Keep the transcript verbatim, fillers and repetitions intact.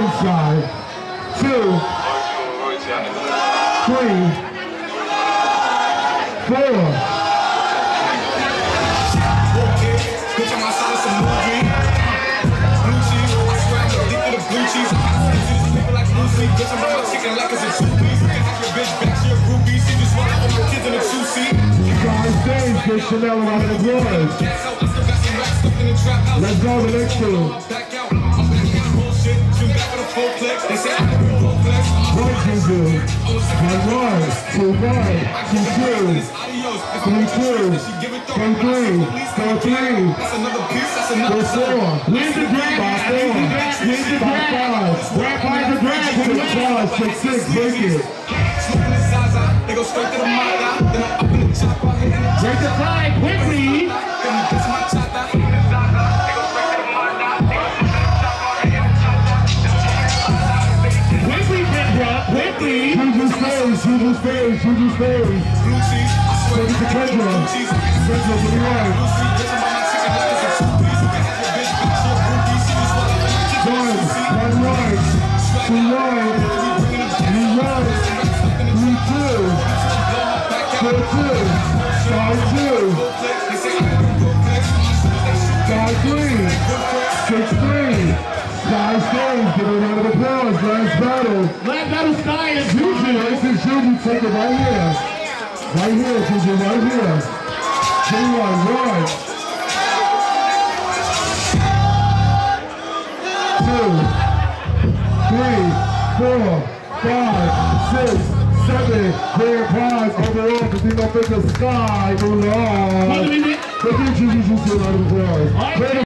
inside. Two. Three. Four. Guys, James, get Chanel around the applause. Let's go to the next two. What you do? One, one, two, one, two, two, three, two, four, three, four, three, four, four. Lead the drag, five, four, lead the drag, five, five, the drag, six, five, six, six, break it. They go straight to the mother, then I'm up in the top. Break the flag quickly. Quickly, Kendra, quickly. Who's your face? Who's your face? Who's your face? Take it to Kendra. Kendra, to the right. One, one right, two right, three right, three two, four two, five two, five three, six three, five six. Give a round of applause. Last battle. Last battle, Sky and Juju. This is Juju. Take it right here. Right here, Juju. Right here. Two one, one. Two, three, four, five, six, seven, grand prize overall for Team Up in the Sky. Move on. Thank you, Juju, for a round of applause.